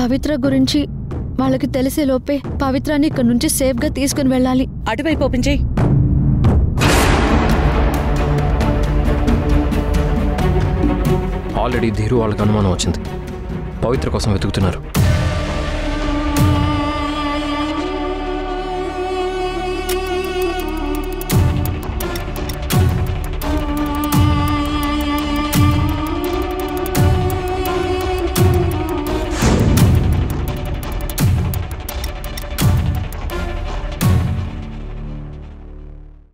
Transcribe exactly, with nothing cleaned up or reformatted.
పవిత్ర గురించి వాళ్ళకి తెలిసే లోపే పవిత్రాన్ని ఇక్కడ నుంచి సేఫ్ గా తీసుకుని వెళ్ళాలి. అటువైపు ఓపెన్ చేయి. ఆల్రెడీ ధీరు వాళ్ళకి అనుమానం వచ్చింది. పవిత్ర కోసం వెతుకుతున్నారు.